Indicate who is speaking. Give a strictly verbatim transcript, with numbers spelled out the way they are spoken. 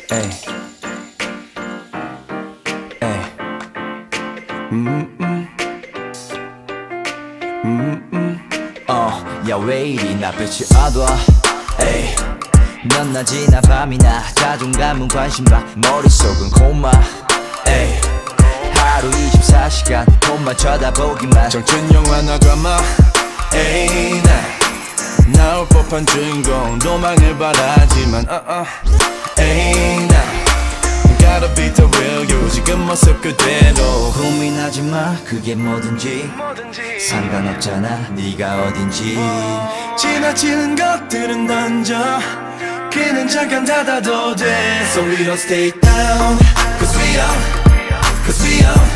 Speaker 1: 에이 에이 음음 음음 어 야 왜 이리 나 빛이 어두워 에이 넌 낮이나 밤이나 자존감은 관심바 머릿속은 콤마 에이 하루 이십사 시간 돈만 쳐다보기만 정ችን 영화나 드라마 에이 나 나올 법한 주인공 도망을 바라지만 uh uh. 에이 나 Gotta be the real you 지금 모습 그대로 고민하지마 그게 뭐든지 상관없잖아 네가 어딘지 지나치는 것들은 던져 귀는 잠깐 닫아도 돼 So we don't stay down Cause we are Cause we are